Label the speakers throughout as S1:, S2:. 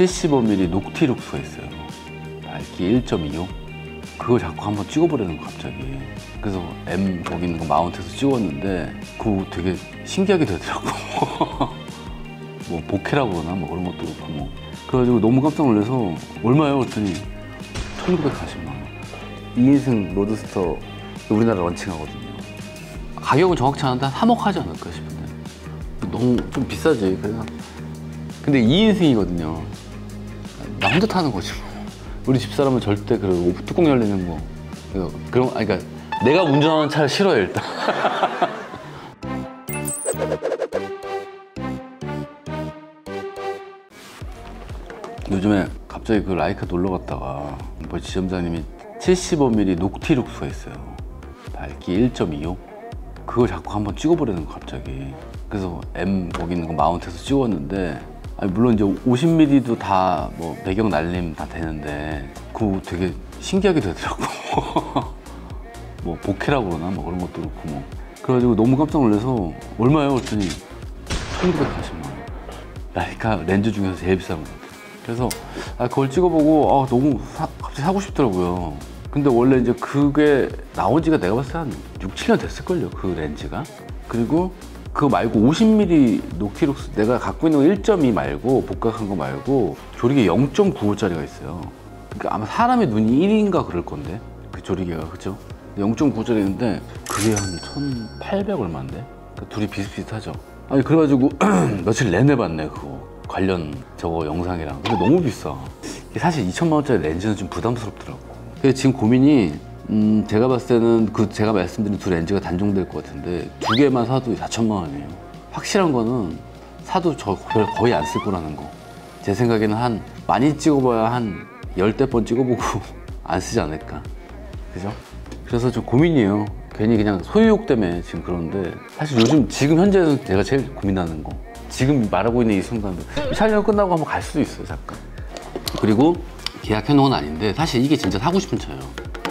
S1: 75mm 녹티룩스가 있어요. 밝기 1.25. 그걸 자꾸 한번 찍어보려는 거 갑자기. 그래서 M 거기 있는 거 마운트해서 찍었는데 그거 되게 신기하게 되더라고. 뭐 보케라고 그러나 뭐 그런 것도 그렇고 뭐. 그래가지고 너무 깜짝 놀라서 얼마예요? 그랬더니 1940만 원. 2인승 로드스터 우리나라 런칭하거든요. 가격은 정확치 않은데 한 3억 하지 않을까 싶은데 너무 좀 비싸지. 그래서 근데 2인승이거든요. 나 혼자 타는 거지 뭐. 우리 집사람은 절대 그 뚜껑 열리는 거 그런 아니 그러니까 내가 운전하는 차를 싫어해 일단. 요즘에 갑자기 그 라이카 놀러 갔다가 뭐 지점장님이 75mm 녹티룩스가 있어요. 밝기 1.25. 그걸 자꾸 한번 찍어보려는 거 갑자기. 그래서 M 거기 있는 거 마운트해서 찍었는데 아니 물론 이제 50mm도 다 뭐 배경 날림 다 되는데 그거 되게 신기하게 되더라고. 뭐 보케라고 그러나 뭐 그런 것도 그렇고 뭐. 그래가지고 너무 깜짝 놀라서 얼마예요? 그랬더니 1940만 원. 라이카 렌즈 중에서 제일 비싼 거 같아요. 그래서 그걸 찍어보고 너무 갑자기 사고 싶더라고요. 근데 원래 이제 그게 나온 지가 내가 봤을 때 한 6, 7년 됐을걸요, 그 렌즈가. 그리고 그거 말고 50mm 녹티룩스 내가 갖고 있는 거 1.2 말고 복각한 거 말고 조리개 0.95짜리가 있어요. 그러니까 아마 사람의 눈이 1인가 그럴 건데 그 조리개가 그죠? 0.9짜리인데 그게 한 1,800 얼마인데? 그러니까 둘이 비슷비슷하죠. 아니 그래가지고 며칠 내내 봤네 그거 관련 저거 영상이랑. 근데 너무 비싸. 사실 2천만 원짜리 렌즈는 좀 부담스럽더라고. 그래서 지금 고민이 제가 봤을 때는 제가 말씀드린 두 렌즈가 단종될 것 같은데 두 개만 사도 4천만 원이에요. 확실한 거는 사도 저 거의 안 쓸 거라는 거. 제 생각에는 많이 찍어봐야 한 10대 번 찍어보고 안 쓰지 않을까. 그죠? 그래서 좀 고민이에요. 괜히 그냥 소유욕 때문에 지금 그러는데 사실 요즘 지금 현재는 제가 제일 고민하는 거. 지금 말하고 있는 이 순간도 촬영 끝나고 한번 갈 수도 있어요 잠깐. 그리고 계약해놓은 건 아닌데 사실 이게 진짜 사고 싶은 차예요.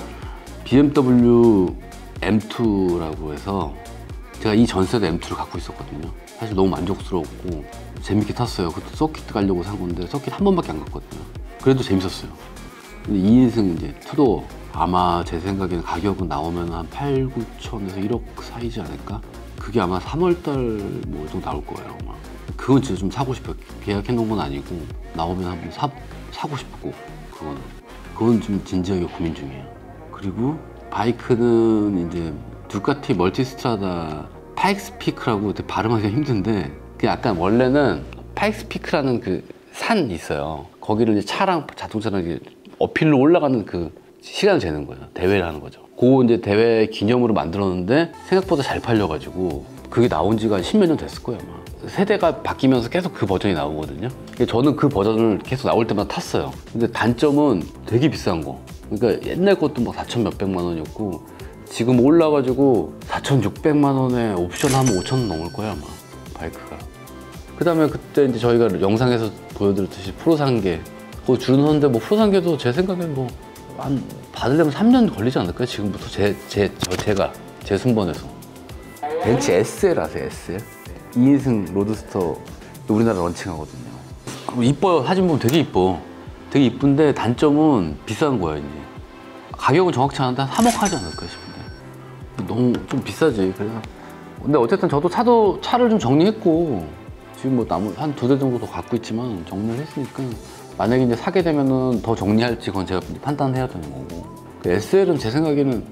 S1: BMW M2라고 해서 제가 이 전세대 M2를 갖고 있었거든요. 사실 너무 만족스러웠고 재밌게 탔어요. 그때 서킷 가려고 산 건데 서킷 한 번밖에 안 갔거든요. 그래도 재밌었어요. 근데 2인승 이제 투도어 아마 제 생각에는 가격은 나오면 한 8, 9천에서 1억 사이지 않을까? 그게 아마 3월달 뭐 정도 나올 거예요 아마. 그건 진짜 좀 사고 싶어요. 계약해 놓은 건 아니고 나오면 한번 사고 싶고 그건 좀 진지하게 고민 중이에요. 그리고 바이크는 이제 두카티 멀티스트라다 파익스피크라고 되게 발음하기가 힘든데 그 약간 원래는 파익스피크라는 그 산이 있어요. 거기를 이제 차랑 자동차랑 이제 어필로 올라가는 그 시간을 재는 거예요. 대회를 하는 거죠. 그 이제 대회 기념으로 만들었는데 생각보다 잘 팔려가지고 그게 나온 지가 10몇 년 됐을 거예요 아마. 세대가 바뀌면서 계속 그 버전이 나오거든요. 저는 그 버전을 계속 나올 때마다 탔어요. 근데 단점은 되게 비싼 거. 그러니까 옛날 것도 막 4천 몇백만 원이었고 지금 올라가지고 4,600만 원에 옵션 하면 5천 원 넘을 거예요 아마 바이크가. 그 다음에 그때 이제 저희가 영상에서 보여드렸듯이 프로산계 그거 줄은 서는데 뭐 프로산계도 제 생각엔 뭐 한 받으려면 3년 걸리지 않을까요? 지금부터 제 순번에서. 벤츠 SL 아세요? SL? 2인승 로드스터 우리나라 런칭하거든요. 이뻐요. 사진 보면 되게 이뻐. 되게 이쁜데 단점은 비싼 거야 이제. 가격은 정확치 않은데 한 3억 하지 않을까 싶은데 너무 좀 비싸지. 그래서 근데 어쨌든 저도 차를 좀 정리했고 지금 뭐 한 2대 정도 더 갖고 있지만 정리를 했으니까 만약에 이제 사게 되면은 더 정리할지 그건 제가 판단해야 되는 거고. SL은 제 생각에는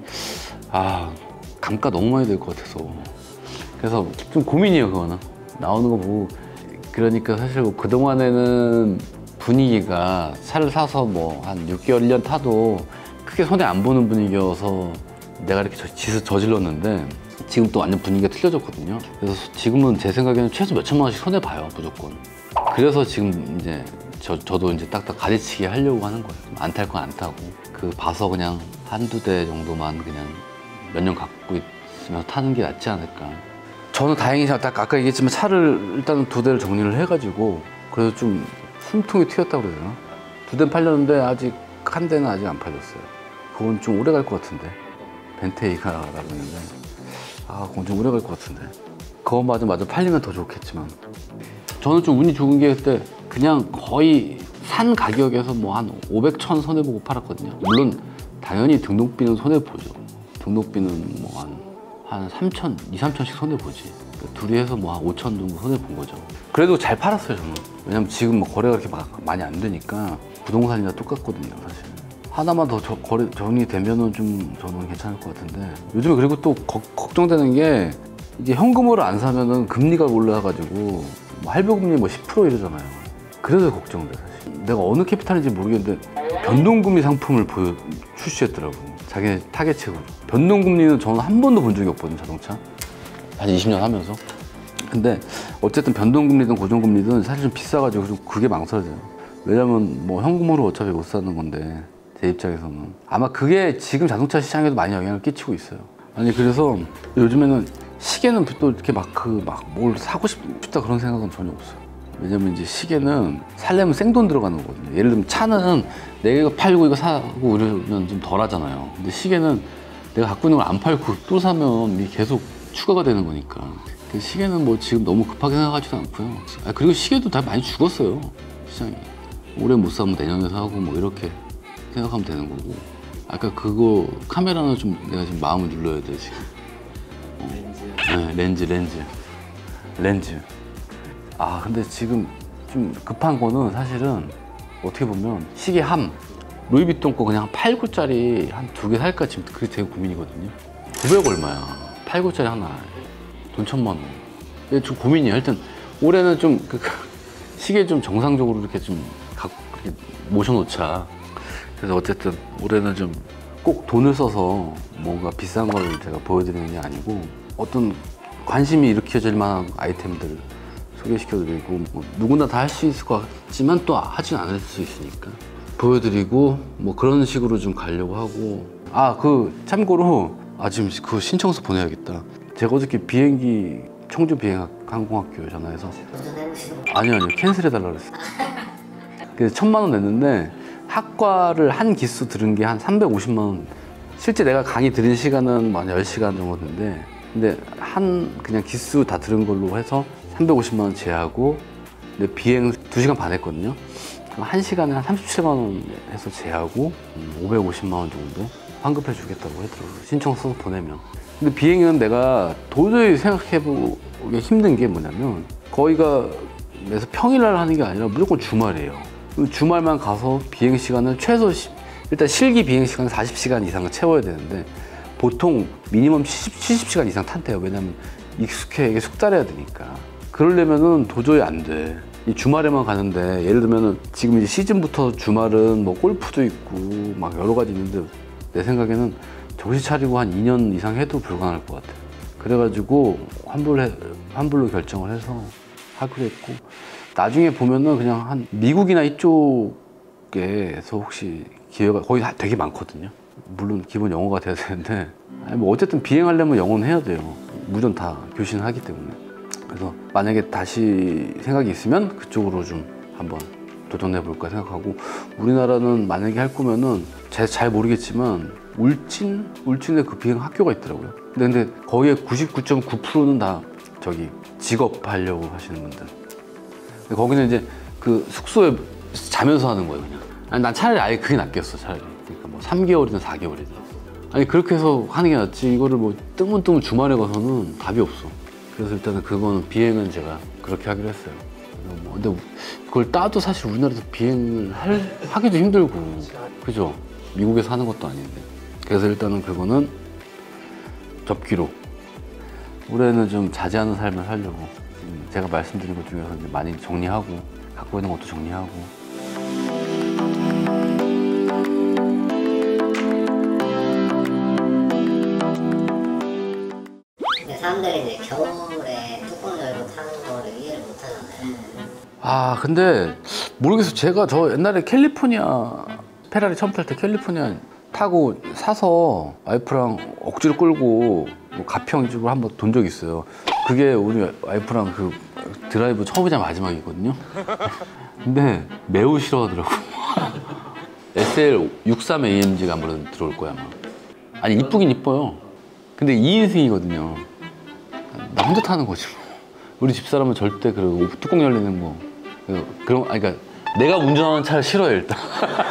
S1: 감가 너무 많이 들 것 같아서 그래서 좀 고민이에요 그거는. 나오는 거 보고. 그러니까 사실 뭐 그동안에는 분위기가 차를 사서 뭐 한 6개월 1년 타도 크게 손해 안 보는 분위기여서 내가 이렇게 짓을 저질렀는데 지금 또 완전 분위기가 틀려졌거든요. 그래서 지금은 제 생각에는 최소 몇천만 원씩 손해 봐요 무조건. 그래서 지금 이제 저도 이제 딱딱 가지치기 하려고 하는 거예요. 안 탈 건 안 타고 봐서 그냥 한두 대 정도만 그냥 몇 년 갖고 있으면서 타는 게 낫지 않을까. 저는 다행히 아까 얘기했지만 차를 일단은 2대를 정리를 해가지고 그래서 좀 숨통이 튀었다고 그래야 되나? 2대는 팔렸는데 아직 한 대는 아직 안 팔렸어요. 그건 좀 오래 갈 것 같은데. 벤테이가라고 했는데 그건 좀 오래 갈 것 같은데. 그것마저 팔리면 더 좋겠지만 저는 좀 운이 좋은 게 그때 그냥 거의 산 가격에서 뭐 한 500, 1000 손해보고 팔았거든요. 물론 당연히 등록비는 손해보죠. 등록비는 뭐 한 3천, 2, 3천씩 손해보지. 둘이 해서 뭐 한 5천 정도 손해본 거죠. 그래도 잘 팔았어요, 저는. 왜냐면 지금 뭐 거래가 그렇게 막 많이 안 되니까 부동산이나 똑같거든요, 사실. 하나만 더 거래 정리되면은 좀 저는 괜찮을 것 같은데, 요즘에 그리고 또 걱정되는 게 이제 현금으로 안 사면은 금리가 올라가지고 뭐 할부금리 뭐 10% 이러잖아요. 그래서 걱정돼, 사실. 내가 어느 캐피탈인지 모르겠는데 변동금리 상품을 출시했더라고. 자기네 타겟책으로. 변동금리는 저는 한 번도 본 적이 없거든요, 자동차. 한 20년 하면서. 근데 어쨌든 변동금리든 고정금리든 사실 좀 비싸가지고 좀 그게 망설여져요. 왜냐면 뭐 현금으로 어차피 못 사는 건데, 제 입장에서는. 아마 그게 지금 자동차 시장에도 많이 영향을 끼치고 있어요. 아니, 그래서 요즘에는 시계는 또 이렇게 막 뭘 사고 싶다 그런 생각은 전혀 없어요. 왜냐면 이제 시계는 살려면 생돈 들어가는 거거든요. 예를 들면 차는 내가 이거 팔고 이거 사고 이러면 좀 덜 하잖아요. 근데 시계는 내가 갖고 있는 걸 안 팔고 또 사면 이게 계속 추가가 되는 거니까. 시계는 뭐 지금 너무 급하게 생각하지도 않고요. 그리고 시계도 다 많이 죽었어요, 시장이. 올해 못 사면 내년에 사고 뭐 이렇게 생각하면 되는 거고. 아까 그거 카메라는 좀 내가 지금 마음을 눌러야 돼, 지금. 네, 렌즈. 아, 근데 지금 좀 급한 거는 사실은 어떻게 보면 시계 루이비통 거 그냥 8구짜리 한 2개 살까 지금 그게 되게 고민이거든요. 900 얼마야. 8구짜리 하나. 돈 1000만 원. 이게 좀 고민이에요. 일단 올해는 좀 시계 좀 정상적으로 이렇게 좀 이렇게 모셔놓자. 그래서 어쨌든 올해는 좀 꼭 돈을 써서 뭔가 비싼 걸 제가 보여드리는 게 아니고 어떤 관심이 일으켜질 만한 아이템들 소개시켜드리고, 뭐 누구나 다 할 수 있을 것 같지만 또 하진 않을 수 있으니까 보여드리고 뭐 그런 식으로 좀 가려고 하고. 참고로 지금 그 신청서 보내야겠다. 제가 어저께 비행기 청주 비행항공학교 전화해서 아니요 캔슬해달라고 그랬어요. 그래서 1000만 원 냈는데 학과를 한 기수 들은 게 한 350만 원. 실제 내가 강의 들은 시간은 한 10시간 정도 됐는데, 근데 그냥 기수 다 들은 걸로 해서 350만 원 제하고, 근데 비행 2시간 반 했거든요. 그럼 1시간에 한 37만 원 해서 제하고 550만 원 정도 환급해 주겠다고 하더라고요. 신청 써서 보내면. 근데 비행은 내가 도저히 생각해보기 힘든 게 뭐냐면, 거기가 그래서 평일날 하는 게 아니라 무조건 주말이에요. 주말만 가서 비행 시간을 일단 실기 비행 시간 40시간 이상을 채워야 되는데, 보통 미니멈 70시간 이상 탄대요. 왜냐면 이게 숙달해야 되니까. 그러려면은 도저히 안 돼. 이 주말에만 가는데, 예를 들면은 지금 이제 시즌부터 주말은 뭐 골프도 있고 막 여러 가지 있는데, 내 생각에는 정신 차리고 한 2년 이상 해도 불가능할 것 같아요. 그래가지고 환불로 결정을 해서 하기로 했고, 나중에 보면은 그냥 한 미국이나 이쪽에서 혹시 기회가 거기 되게 많거든요. 물론 기본 영어가 돼야 되는데, 뭐 어쨌든 비행하려면 영어는 해야 돼요. 무전 다 교신하기 때문에. 그래서 만약에 다시 생각이 있으면 그쪽으로 좀 한번 도전해 볼까 생각하고, 우리나라는 만약에 할 거면은 제가 잘 모르겠지만 울진에 그 비행 학교가 있더라고요. 근데 거기에 99.9%는 다 직업 하려고 하시는 분들. 근데 거기는 이제 그 숙소에 자면서 하는 거예요, 그냥. 아니, 난 차라리 아예 그게 낫겠어, 차라리. 그러니까 뭐 3개월이든 4개월이든. 아니, 그렇게 해서 하는 게 낫지. 이거를 뭐 뜨문뜨문 주말에 가서는 답이 없어. 그래서 일단은 그거는 비행은 제가 그렇게 하기로 했어요. 근데 그걸 따도 사실 우리나라에서 비행을 하기도 힘들고, 그죠? 미국에서 하는 것도 아닌데. 그래서 일단은 그거는 접기로. 올해는 좀 자제하는 삶을 살려고. 제가 말씀드린 것 중에서 이제 많이 정리하고, 갖고 있는 것도 정리하고.
S2: 근데 사람들이 이제 겨울에 뚜껑 열고 타는 거를 이해를 못 하잖아요.
S1: 근데 모르겠어요. 저 옛날에 페라리 처음 탈 때 캘리포니아 타고 사서 와이프랑 억지로 끌고 뭐 가평 이쪽으로 한번 돈 적이 있어요. 그게 우리 와이프랑 그 드라이브 처음이자 마지막이거든요. 근데 매우 싫어하더라고. SL63AMG가 아무래도 들어올 거야, 아마. 아니, 이쁘긴 이뻐요. 근데 2인승이거든요. 나 혼자 타는 거지. 우리 집사람은 절대 뚜껑 열리는 거. 그러니까 내가 운전하는 차를 싫어해 일단.